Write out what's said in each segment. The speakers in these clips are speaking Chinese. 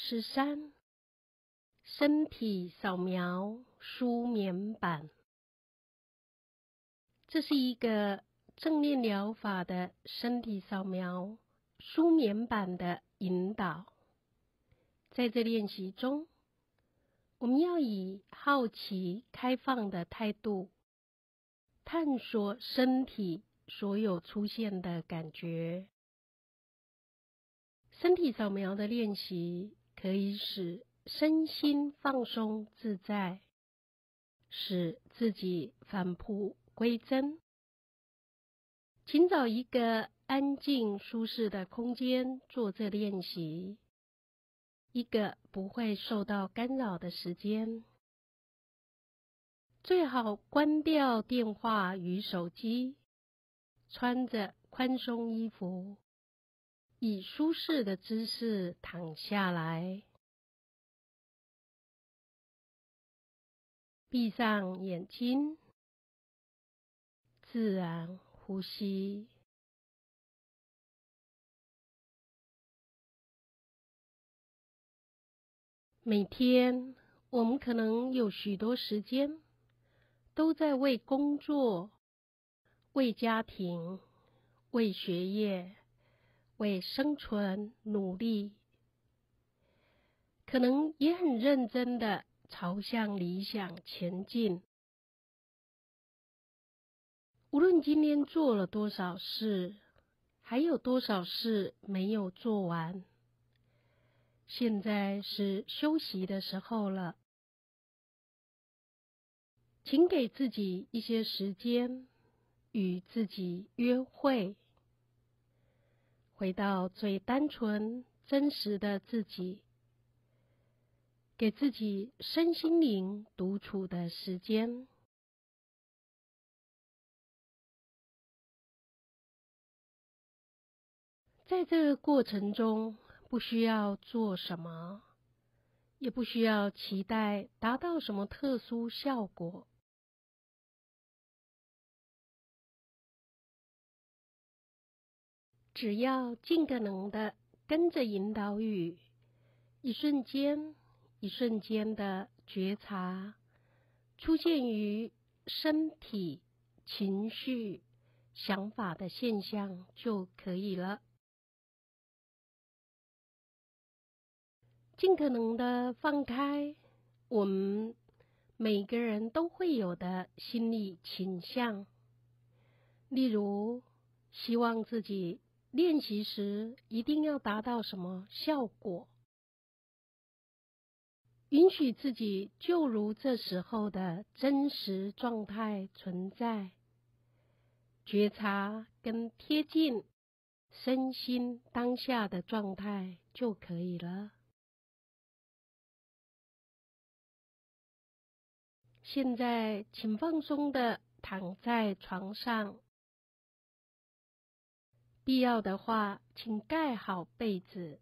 13身体扫描舒眠版。这是一个正念疗法的身体扫描舒眠版的引导。在这练习中，我们要以好奇开放的态度探索身体所有出现的感觉。身体扫描的练习可以使身心放松自在，使自己返璞归真。请找一个安静舒适的空间做这练习，一个不会受到干扰的时间。最好关掉电话与手机，穿着宽松衣服，以舒适的姿势躺下来，闭上眼睛，自然呼吸。每天我们可能有许多时间都在为工作、为家庭、为学业、为生存努力，可能也很认真地朝向理想前进。无论今天做了多少事，还有多少事没有做完，现在是休息的时候了。请给自己一些时间，与自己约会，回到最单纯真实的自己，给自己身心灵独处的时间。在这个过程中，不需要做什么，也不需要期待达到什么特殊效果。只要尽可能的跟着引导语，一瞬间一瞬间的觉察出现于身体、情绪、想法的现象就可以了。尽可能的放开我们每个人都会有的心理倾向，例如希望自己练习时一定要达到什么效果，允许自己就如这时候的真实状态存在，觉察跟贴近身心当下的状态就可以了。现在请放松的躺在床上，必要的话请盖好被子，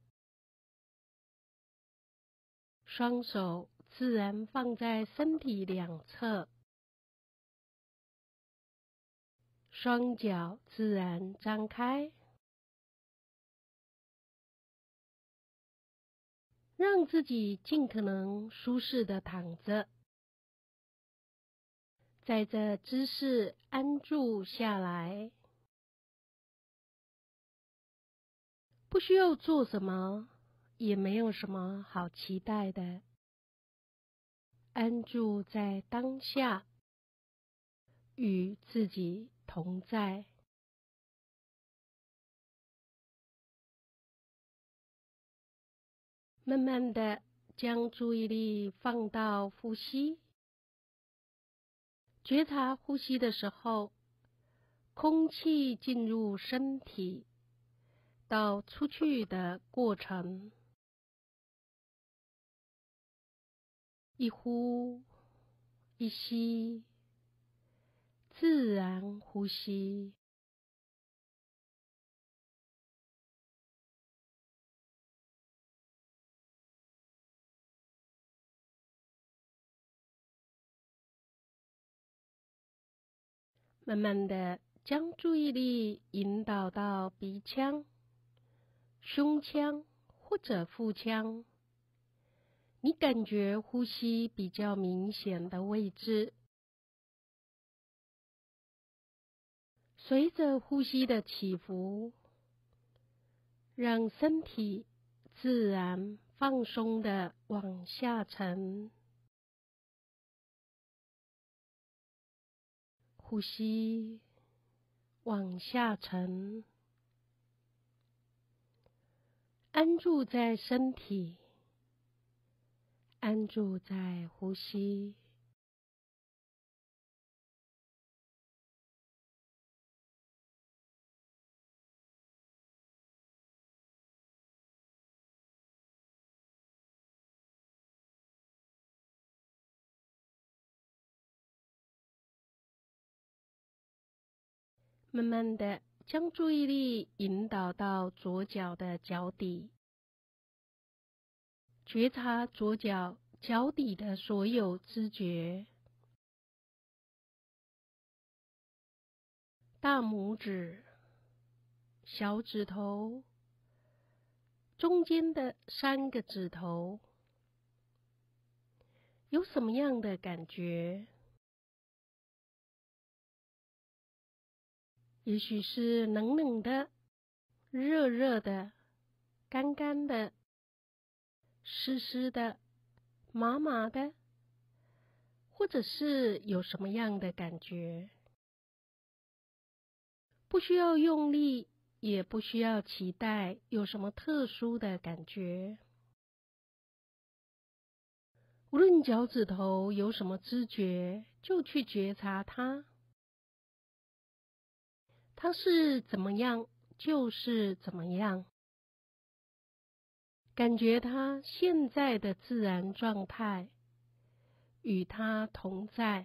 双手自然放在身体两侧，双脚自然张开，让自己尽可能舒适的躺着，在这姿势安住下来，不需要做什么，也没有什么好期待的，安住在当下，与自己同在。慢慢的将注意力放到呼吸，觉察呼吸的时候，空气进入身体到出去的过程，一呼一吸，自然呼吸。慢慢的将注意力引导到鼻腔、胸腔或者腹腔， 你感觉呼吸比较明显的位置。随着呼吸的起伏，让身体自然放松的往下沉。呼吸往下沉，安住在身体，安住在呼吸。慢慢的将注意力引导到左脚的脚底，觉察左脚脚底的所有知觉，大拇指、小指头、中间的3个指头，有什么样的感觉？也许是冷冷的、热热的、干干的、湿湿的、麻麻的，或者是有什么样的感觉？不需要用力，也不需要期待有什么特殊的感觉。无论脚趾头有什么知觉，就去觉察它。它是怎么样，就是怎么样。感觉它现在的自然状态，与它同在。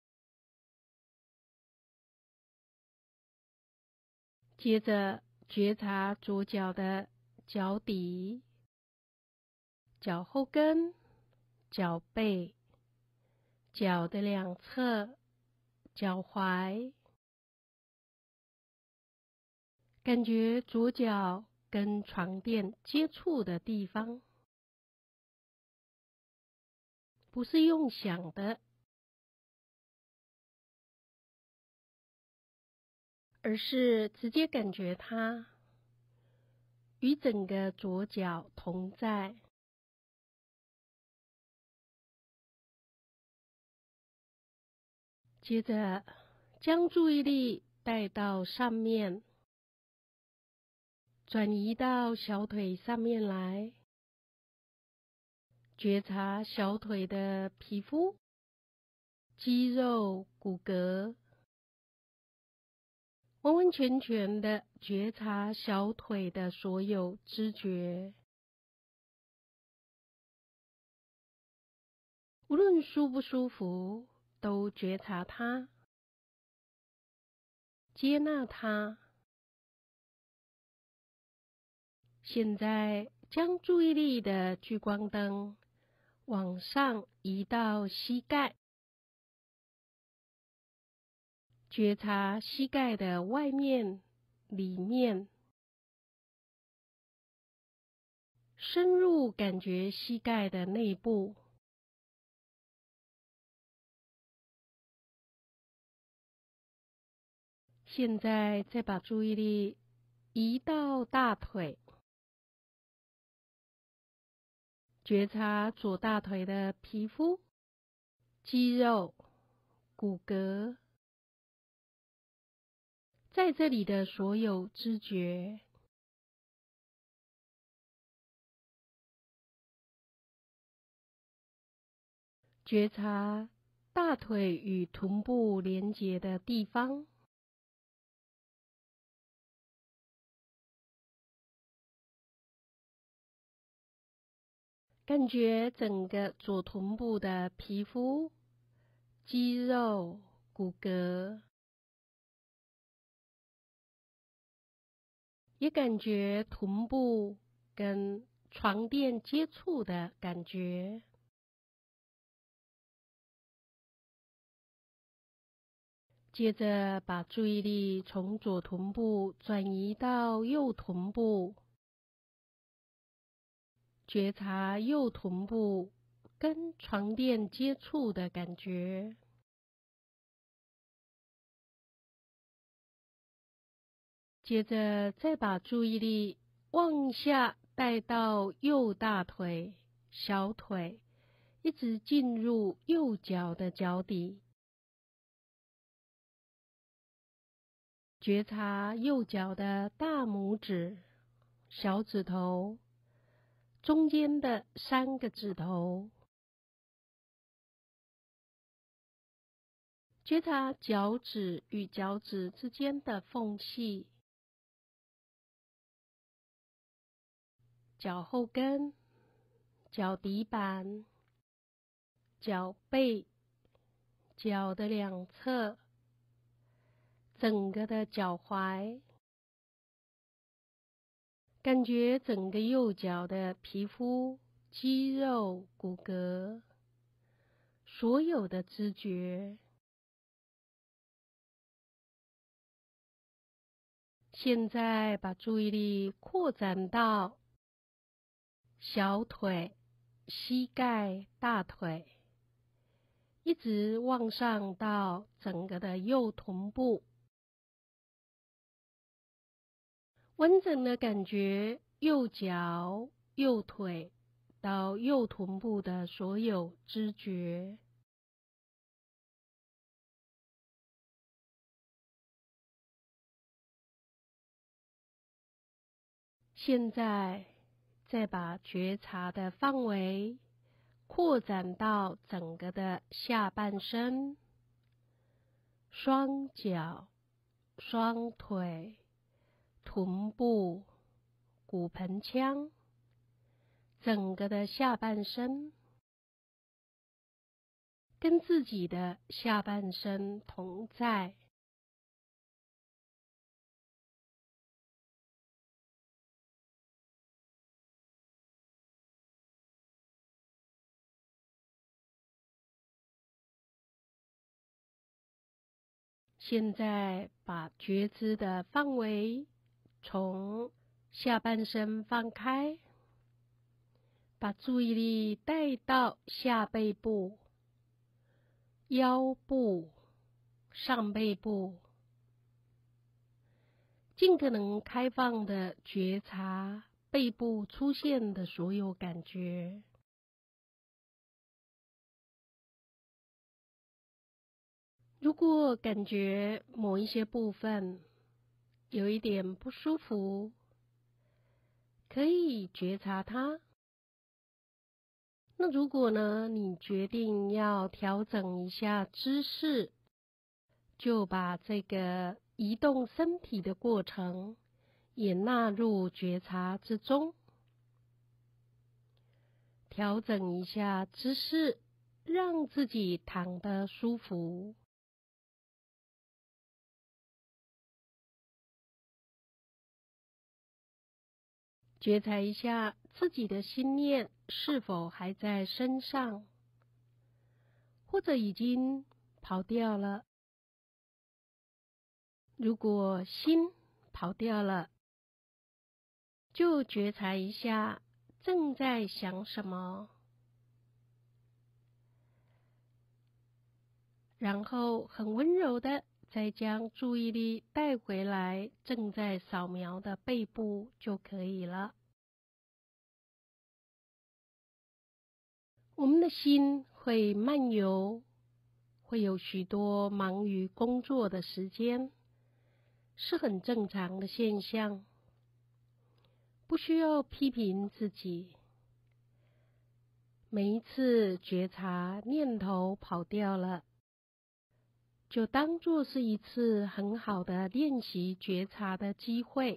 接着觉察左脚的脚底、脚后跟、脚背、脚的两侧、脚踝，感觉左脚跟床垫接触的地方，不是用想的，而是直接感觉它与整个左脚同在。接着将注意力带到上面，转移到小腿上面来，觉察小腿的皮肤、肌肉、骨骼，完完全全的觉察小腿的所有知觉，无论舒不舒服，都觉察它，接纳它。现在将注意力的聚光灯往上移到膝盖，觉察膝盖的外面、里面，深入感觉膝盖的内部。现在再把注意力移到大腿，觉察左大腿的皮肤、肌肉、骨骼，在这里的所有知觉。觉察大腿与臀部连接的地方，感觉整个左臀部的皮肤、肌肉、骨骼，也感觉臀部跟床垫接触的感觉。接着把注意力从左臀部转移到右臀部，觉察右臀部跟床垫接触的感觉。接着再把注意力往下带到右大腿、小腿，一直进入右脚的脚底，觉察右脚的大拇指、小指头、中间的3个指头，觉察脚趾与脚趾之间的缝隙，脚后跟、脚底板、脚背、脚的两侧，整个的脚踝，感觉整个右脚的皮肤、肌肉、骨骼，所有的知觉。现在把注意力扩展到小腿、膝盖、大腿，一直往上到整个的右臀部，完整的感觉右脚、右腿到右臀部的所有知觉。现在再把觉察的范围扩展到整个的下半身，双脚、双腿、臀部、骨盆腔，整个的下半身，跟自己的下半身同在。现在把觉知的范围从下半身放开，把注意力带到下背部、腰部、上背部，尽可能开放的觉察背部出现的所有感觉。如果感觉某一些部分有一点不舒服，可以觉察它。那如果呢，你决定要调整一下姿势，就把这个移动身体的过程也纳入觉察之中。调整一下姿势，让自己躺得舒服。觉察一下自己的心念是否还在身上，或者已经跑掉了。如果心跑掉了，就觉察一下正在想什么，然后很温柔的再将注意力带回来正在扫描的背部就可以了。我们的心会漫游，会有许多忙于工作的时间，是很正常的现象，不需要批评自己。每一次觉察念头跑掉了，就当作是一次很好的练习觉察的机会。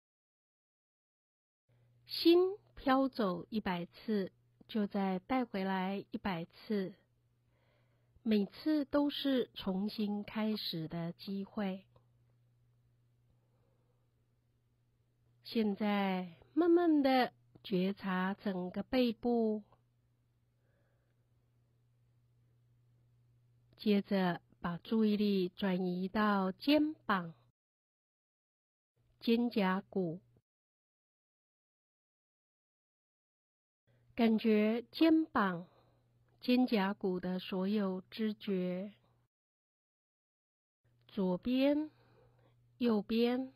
心飘走100次，就再带回来100次，每次都是重新开始的机会。现在慢慢的觉察整个背部，接着把注意力转移到肩膀、肩胛骨，感觉肩膀、 肩胛骨的所有知觉，左边、右边。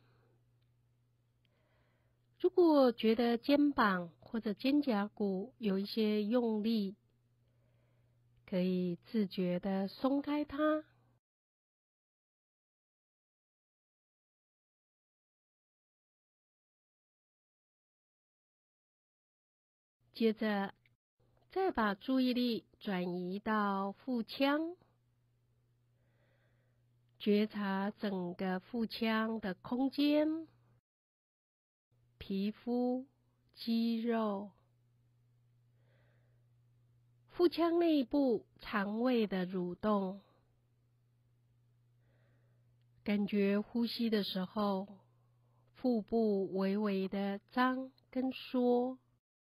如果觉得肩膀或者肩胛骨有一些用力，可以自觉地松开它。接着，再把注意力转移到腹腔，觉察整个腹腔的空间、皮肤、肌肉，腹腔内部肠胃的蠕动，感觉呼吸的时候，腹部微微的张跟缩。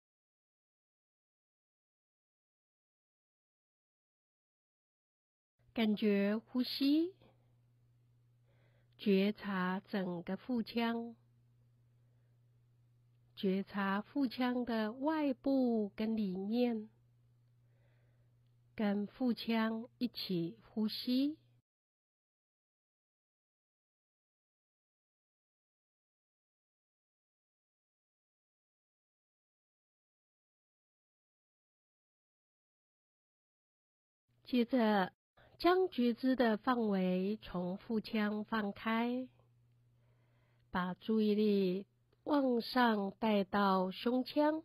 感觉呼吸，觉察整个腹腔，觉察腹腔的外部跟里面，跟腹腔一起呼吸。接着，将觉知的范围从腹腔放开，把注意力往上带到胸腔，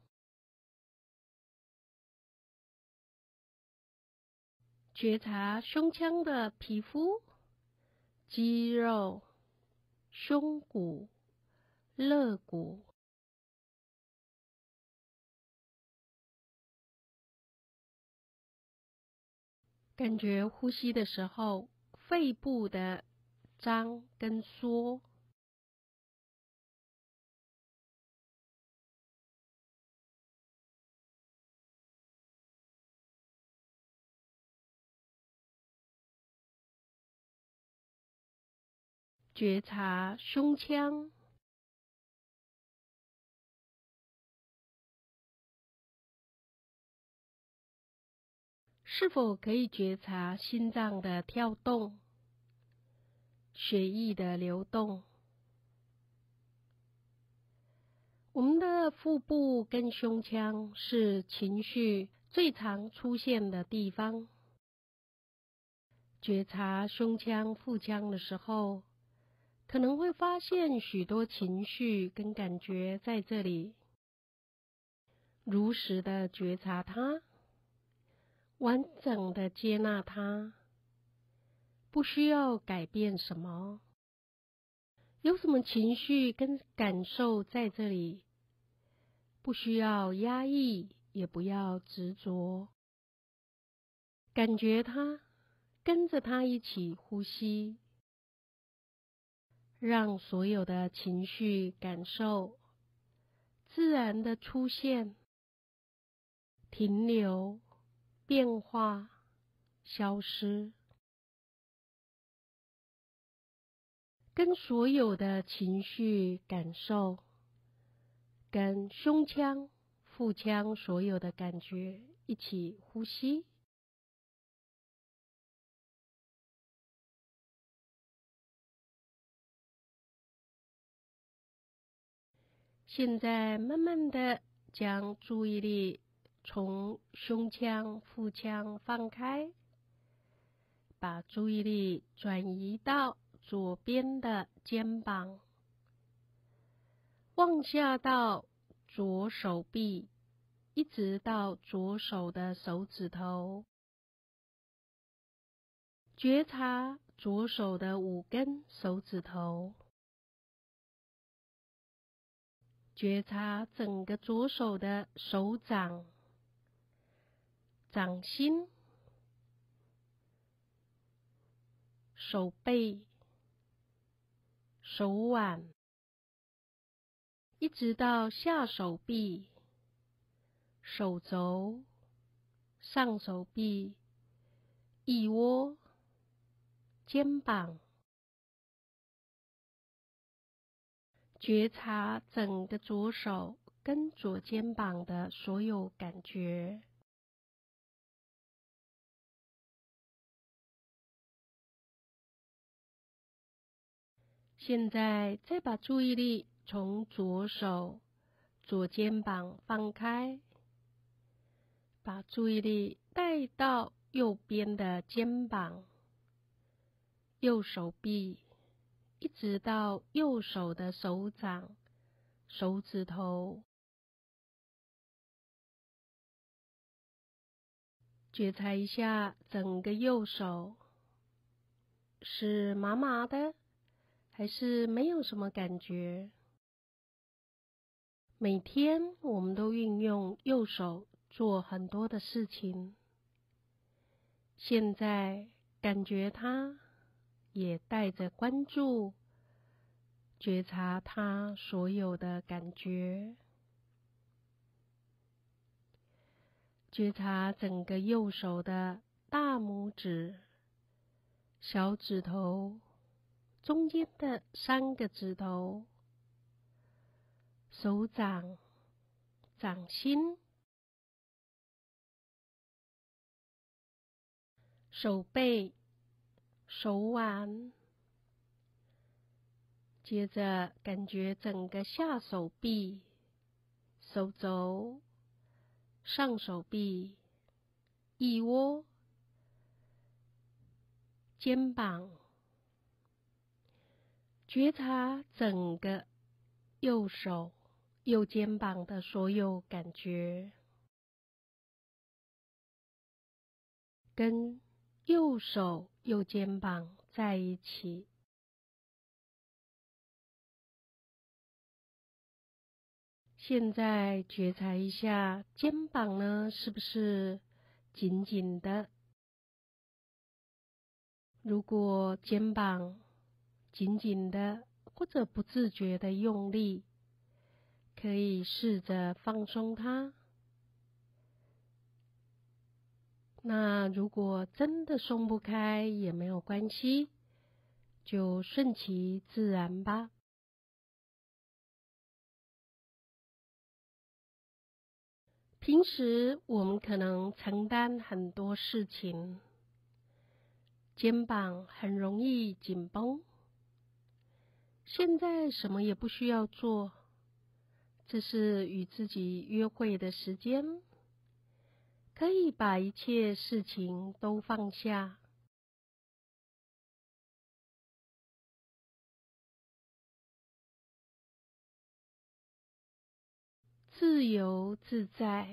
觉察胸腔的皮肤、肌肉、胸骨、肋骨。感觉呼吸的时候，肺部的张跟缩。觉察胸腔，是否可以觉察心脏的跳动、血液的流动？我们的腹部跟胸腔是情绪最常出现的地方。觉察胸腔、腹腔的时候，可能会发现许多情绪跟感觉在这里。如实的觉察它，完整的接纳它，不需要改变什么。有什么情绪跟感受在这里，不需要压抑，也不要执着。感觉它，跟着它一起呼吸，让所有的情绪感受自然的出现、停留、变化、消失，跟所有的情绪感受，跟胸腔、腹腔所有的感觉一起呼吸。现在慢慢的将注意力从胸腔、腹腔放开，把注意力转移到左边的肩膀，往下到左手臂，一直到左手的手指头，觉察左手的5根手指头，觉察整个左手的手掌、掌心、手背、手腕，一直到下手臂、手肘、上手臂、腋窝、肩膀，觉察整个左手跟左肩膀的所有感觉。 现在再把注意力从左手左肩膀放开，把注意力带到右边的肩膀、右手臂，一直到右手的手掌、手指头，觉察一下整个右手是麻麻的，还是没有什么感觉？每天我们都运用右手做很多的事情，现在感觉它，也带着关注，觉察它所有的感觉，觉察整个右手的大拇指、小指头、中间的3个指头、手掌、掌心、手背、手腕，接着感觉整个下手臂、手肘、上手臂、腋窝、肩膀，觉察整个右手、右肩膀的所有感觉，跟右手、右肩膀在一起。现在觉察一下肩膀呢，是不是紧紧的？如果肩膀紧紧的，或者不自觉的用力，可以试着放松它。那如果真的松不开也没有关系，就顺其自然吧。平时我们可能承担很多事情，肩膀很容易紧绷。现在什么也不需要做，这是与自己约会的时间，可以把一切事情都放下，自由自在。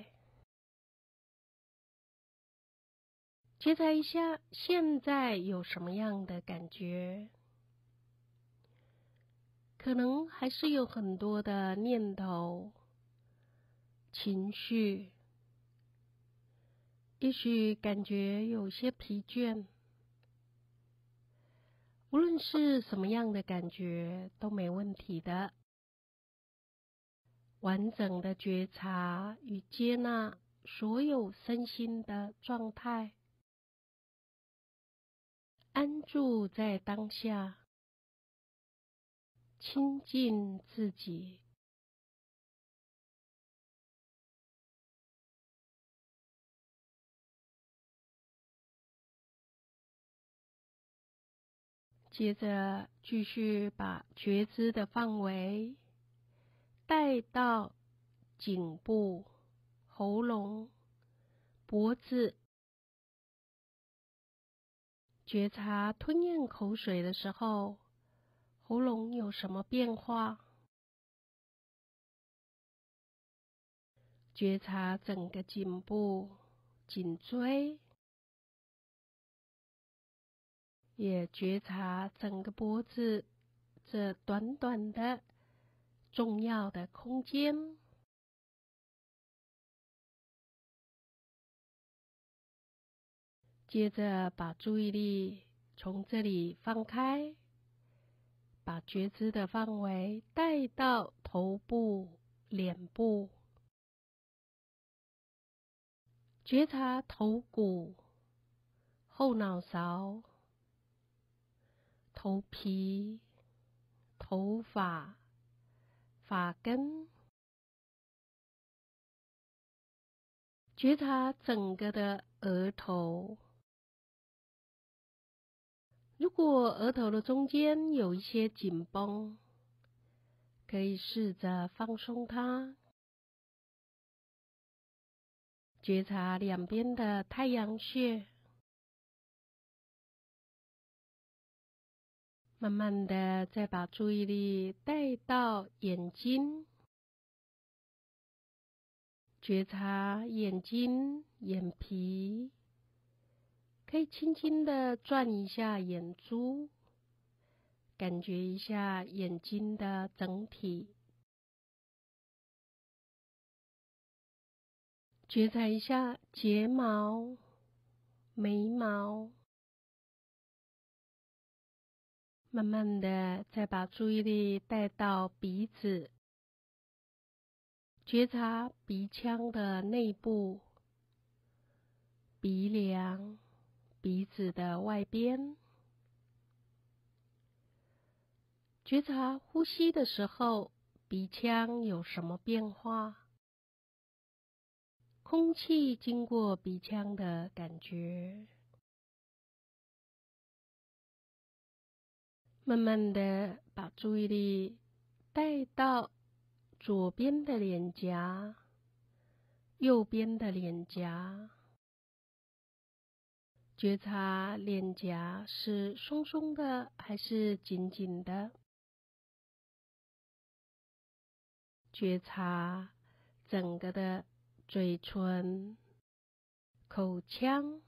觉察一下现在有什么样的感觉，可能还是有很多的念头、情绪，也许感觉有些疲倦。无论是什么样的感觉都没问题的，完整的觉察与接纳所有身心的状态，安住在当下，亲近自己。接着继续把觉知的范围带到颈部、喉咙、脖子，觉察吞咽口水的时候，喉咙有什么变化？觉察整个颈部、颈椎，也觉察整个脖子这短短的重要的空间。接着把注意力从这里放开，把觉知的范围带到头部、脸部，觉察头骨、后脑勺、头皮、头发、发根，觉察整个的额头、 如果额头的中间有一些紧绷，可以试着放松它，觉察两边的太阳穴，慢慢的再把注意力带到眼睛，觉察眼睛、眼皮，可以轻轻的转一下眼珠，感觉一下眼睛的整体，觉察一下睫毛、眉毛，慢慢的再把注意力带到鼻子，觉察鼻腔的内部、鼻梁、鼻子的外边，觉察呼吸的时候鼻腔有什么变化，空气经过鼻腔的感觉。慢慢的把注意力带到左边的脸颊、右边的脸颊，觉察脸颊是松松的还是紧紧的，觉察整个的嘴唇、口腔、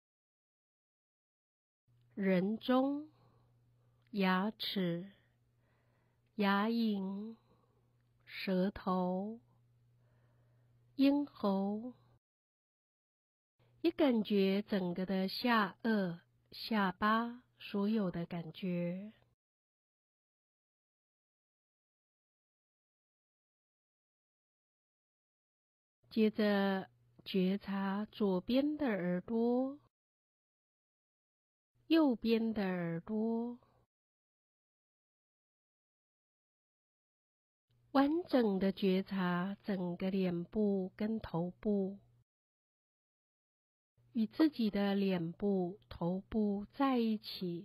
人中、牙齿、牙龈、舌头、咽喉，也感觉整个的下颚、下巴所有的感觉。接着觉察左边的耳朵、右边的耳朵，完整的觉察整个脸部跟头部，与自己的脸部、头部在一起。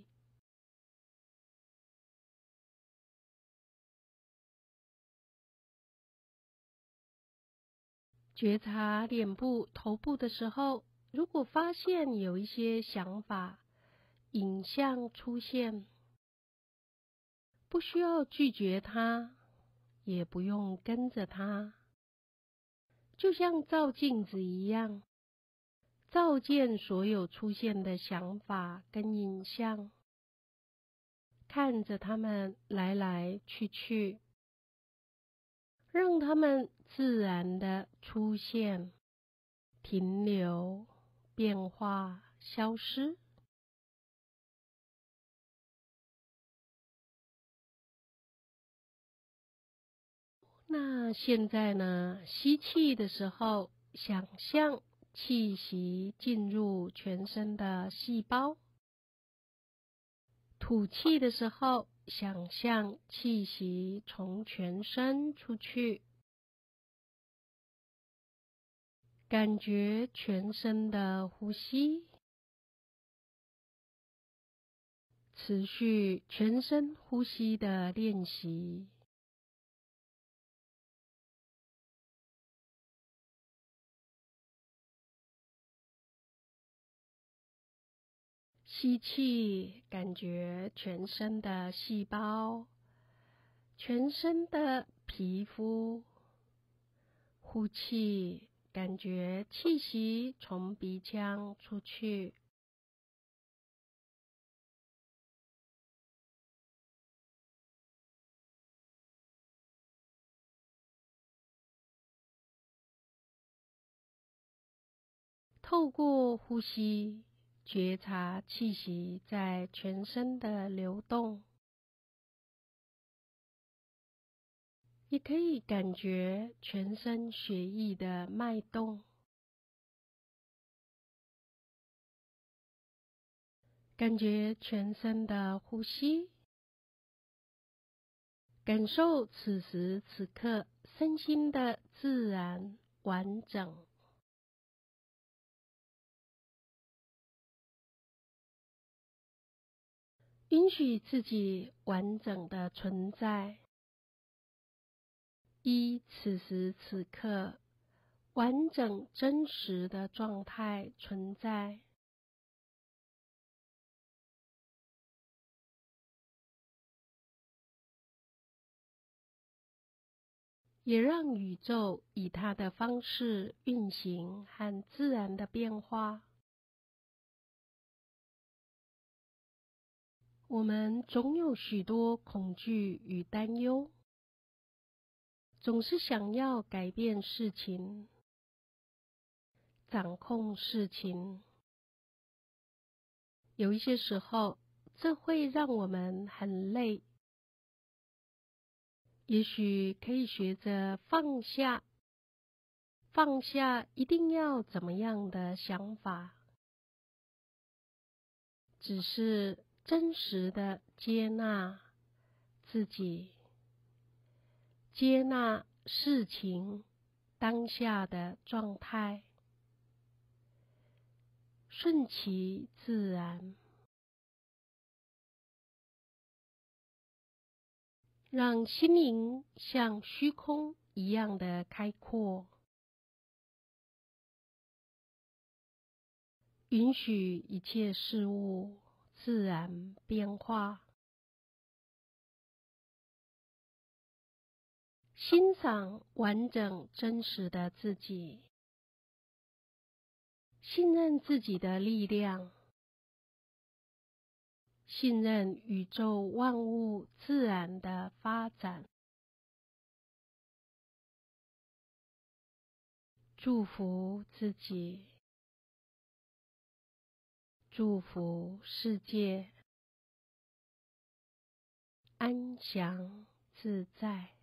觉察脸部、头部的时候，如果发现有一些想法、影像出现，不需要拒绝它，也不用跟着它，就像照镜子一样，照见所有出现的想法跟影像，看着它们来来去去，让它们自然的出现、停留、变化、消失。那现在呢，吸气的时候，想象气息进入全身的细胞；吐气的时候，想象气息从全身出去，感觉全身的呼吸，持续全身呼吸的练习。吸气，感觉全身的细胞、全身的皮肤；呼气，感觉气息从鼻腔出去。透过呼吸，觉察气息在全身的流动，也可以感觉全身血液的脉动，感觉全身的呼吸，感受此时此刻身心的自然完整。 允许自己完整的存在，依此时此刻完整真实的状态存在，也让宇宙以它的方式运行和自然的变化。我们总有许多恐惧与担忧，总是想要改变事情，掌控事情。有一些时候，这会让我们很累。也许可以学着放下，放下一定要怎么样的想法，只是真实的接纳自己，接纳事情当下的状态，顺其自然，让心灵像虚空一样的开阔，允许一切事物自然变化，欣赏完整真实的自己，信任自己的力量，信任宇宙万物自然的发展。祝福自己，祝福世界，安详自在。